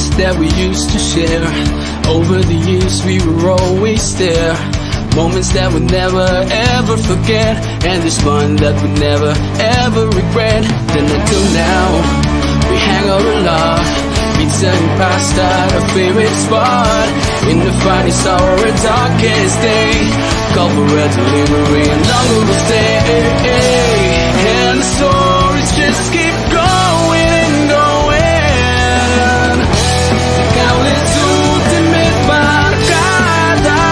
moments that we used to share. Over the years we were always there. Moments that we'll never ever forget, and this fun that we'll never ever regret. Then until now, we hang out a lot, pizza and pasta, our favorite spot. In the finest hour and darkest day, call for a delivery and longer will stay. And the stories just keep going and going. Countless ultimate by cada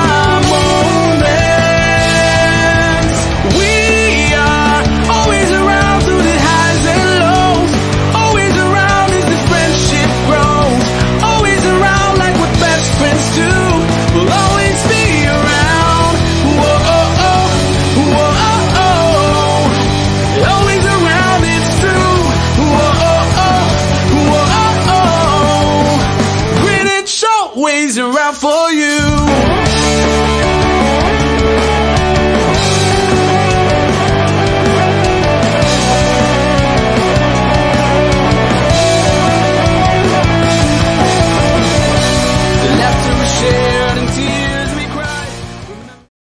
moment. We are always around through the highs and lows. Always around as the friendship grows. Always around like what best friends do. We'll always be around. Whoa, oh, oh, whoa, oh, oh. Always around, it's true. Whoa, oh, oh, whoa, oh, oh. Greenwich always around for you.